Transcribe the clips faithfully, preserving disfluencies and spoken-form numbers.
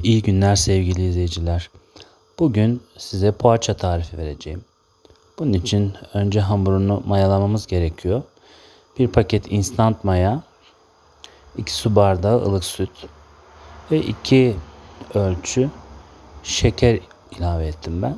İyi günler sevgili izleyiciler. Bugün size poğaça tarifi vereceğim. Bunun için önce hamurunu mayalamamız gerekiyor. Bir paket instant maya, iki su bardağı ılık süt ve iki ölçü şeker ilave ettim ben.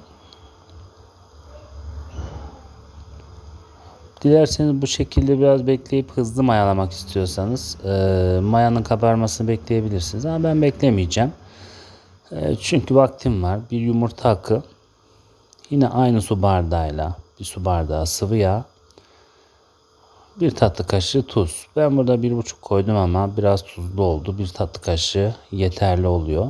Dilerseniz bu şekilde biraz bekleyip hızlı mayalamak istiyorsanız e, mayanın kabarmasını bekleyebilirsiniz. Ama ben beklemeyeceğim. E, çünkü vaktim var. Bir yumurta akı. Yine aynı su bardağıyla bir su bardağı sıvı yağ. Bir tatlı kaşığı tuz. Ben burada bir buçuk koydum ama biraz tuzlu oldu. Bir tatlı kaşığı yeterli oluyor.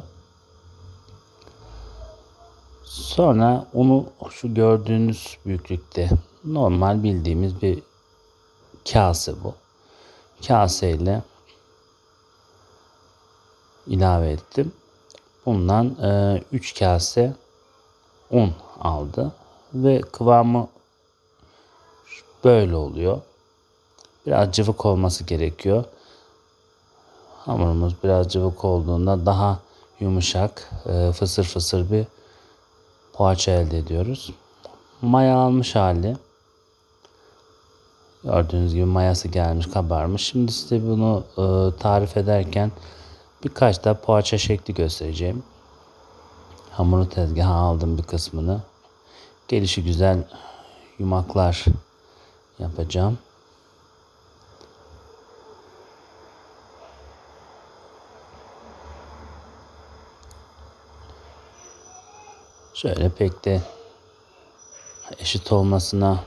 Sonra unu şu gördüğünüz büyüklükte normal bildiğimiz bir kase bu. Kaseyle ilave ettim. Bundan üç kase un aldı ve kıvamı böyle oluyor. Biraz cıvık olması gerekiyor. Hamurumuz biraz cıvık olduğunda daha yumuşak, fısır fısır bir poğaça elde ediyoruz. Mayalanmış hali. Gördüğünüz gibi mayası gelmiş, kabarmış. Şimdi size bunu tarif ederken birkaç da poğaça şekli göstereceğim. Hamuru tezgaha aldım bir kısmını. Gelişi güzel yumaklar yapacağım. Şöyle pek de eşit olmasına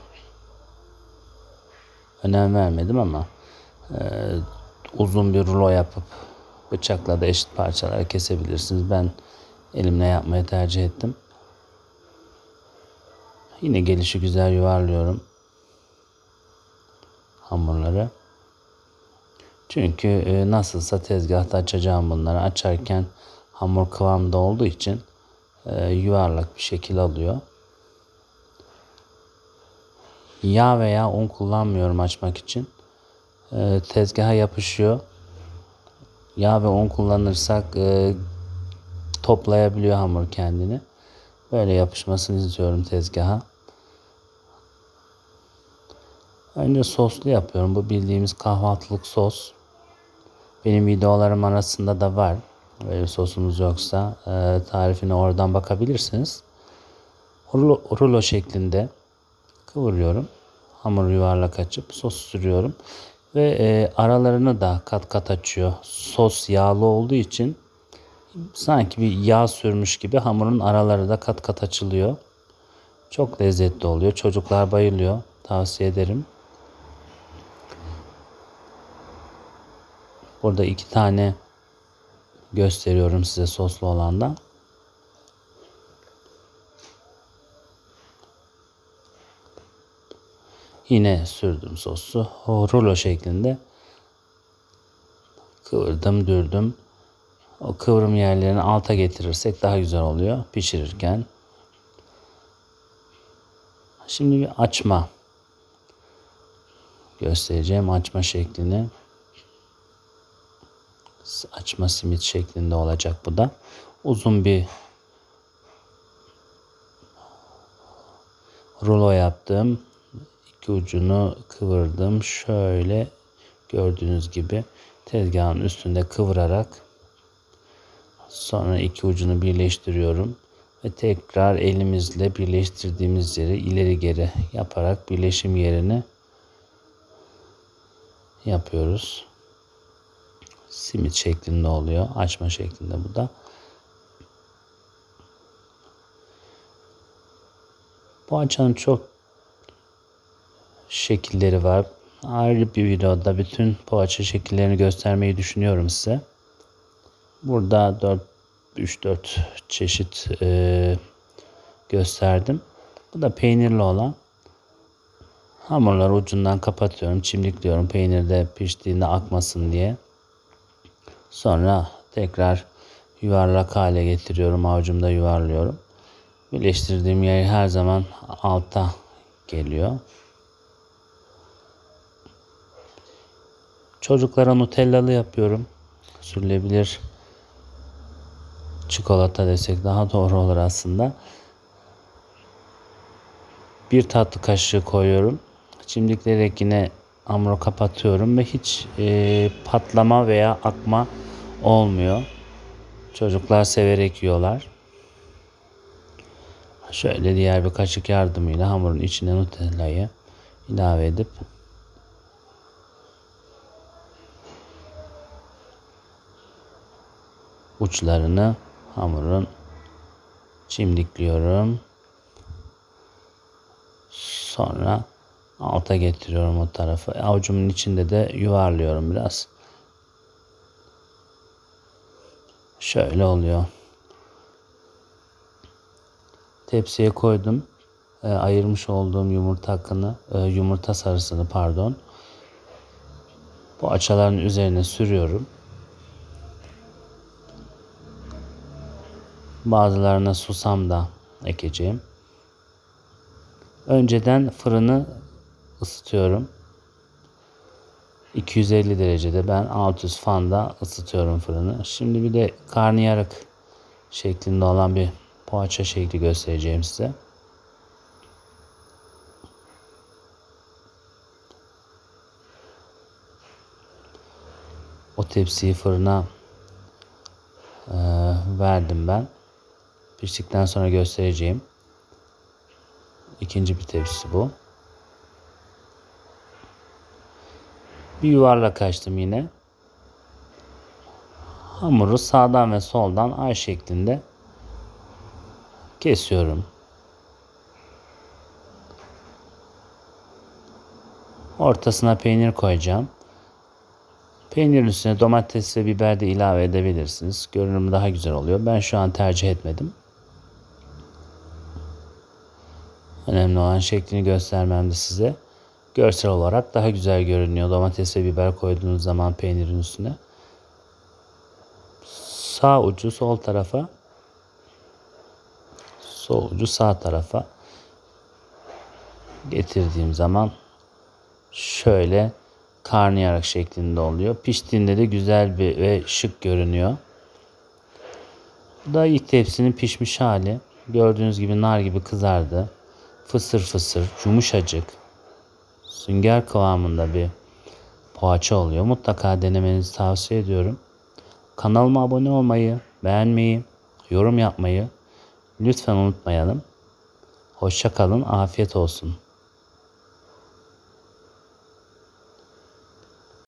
önem vermedim ama e, uzun bir rulo yapıp bıçakla da eşit parçalara kesebilirsiniz. Ben elimle yapmayı tercih ettim. Yine gelişi güzel yuvarlıyorum hamurları. Çünkü e, nasılsa tezgahta açacağım bunları. Açarken hamur kıvamda olduğu için e, yuvarlak bir şekil alıyor. Yağ veya un kullanmıyorum açmak için. E, tezgaha yapışıyor. Yağ ve un kullanırsak e, toplayabiliyor hamur kendini. Böyle yapışmasını istiyorum tezgaha. Önce soslu yapıyorum. Bu bildiğimiz kahvaltılık sos. Benim videolarım arasında da var. Böyle sosumuz yoksa e, tarifine oradan bakabilirsiniz. Rulo, rulo şeklinde kıvırıyorum. Hamuru yuvarlak açıp sos sürüyorum. Ve e, aralarını da kat kat açıyor. Sos yağlı olduğu için sanki bir yağ sürmüş gibi hamurun araları da kat kat açılıyor. Çok lezzetli oluyor. Çocuklar bayılıyor. Tavsiye ederim. Burada iki tane gösteriyorum size soslu olandan. Yine sürdüm sosu. O rulo şeklinde kıvırdım, dürdüm. O kıvrım yerlerini alta getirirsek daha güzel oluyor pişirirken. Şimdi bir açma göstereceğim. Açma şeklini. Açma simit şeklinde olacak bu da. Uzun bir rulo yaptım. İki ucunu kıvırdım. Şöyle gördüğünüz gibi tezgahın üstünde kıvırarak sonra iki ucunu birleştiriyorum ve tekrar elimizle birleştirdiğimiz yeri ileri geri yaparak birleşim yerini yapıyoruz. Simit şeklinde oluyor. Açma şeklinde bu da. Poğaçanın çok şekilleri var. Ayrı bir videoda bütün poğaça şekillerini göstermeyi düşünüyorum size. Burada üç dört çeşit e, gösterdim. Bu da peynirli olan. Hamurları ucundan kapatıyorum. Çimdikliyorum peynirde piştiğinde akmasın diye. Sonra tekrar yuvarlak hale getiriyorum. Avucumda yuvarlıyorum. Birleştirdiğim yer her zaman alta geliyor. Çocuklara nutellalı yapıyorum. Sürülebilir çikolata desek daha doğru olur aslında. Bir tatlı kaşığı koyuyorum. Çimdikleyerek yine hamuru kapatıyorum ve hiç e, patlama veya akma olmuyor. Çocuklar severek yiyorlar. Şöyle diğer bir kaşık yardımıyla hamurun içine Nutella'yı ilave edip uçlarını hamurun çimdikliyorum. Sonra alta getiriyorum o tarafı. Avucumun içinde de yuvarlıyorum biraz. Şöyle oluyor. Tepsiye koydum. E, ayırmış olduğum yumurta akını, e, yumurta sarısını pardon. Bu açaların üzerine sürüyorum. Bazılarına susam da ekeceğim. Önceden fırını ısıtıyorum. iki yüz elli derecede, ben alt üst fanda ısıtıyorum fırını. Şimdi bir de karnıyarık şeklinde olan bir poğaça şekli göstereceğim size. O tepsiyi fırına e, verdim ben. Piştikten sonra göstereceğim. İkinci bir tepsi bu. Bir yuvarlak açtım yine. Hamuru sağdan ve soldan ay şeklinde kesiyorum. Ortasına peynir koyacağım. Peynirin üstüne domates ve biber de ilave edebilirsiniz. Görünümü daha güzel oluyor. Ben şu an tercih etmedim. Önemli olan şeklini göstermemdi size. Görsel olarak daha güzel görünüyor. Domates ve biber koyduğunuz zaman peynirin üstüne. Sağ ucu sol tarafa, sol ucu sağ tarafa getirdiğim zaman şöyle karnıyarık şeklinde oluyor. Piştiğinde de güzel bir ve şık görünüyor. Bu da ilk tepsinin pişmiş hali. Gördüğünüz gibi nar gibi kızardı. Fısır fısır, yumuşacık, sünger kıvamında bir poğaça oluyor. Mutlaka denemenizi tavsiye ediyorum. Kanalıma abone olmayı, beğenmeyi, yorum yapmayı lütfen unutmayalım. Hoşça kalın, afiyet olsun.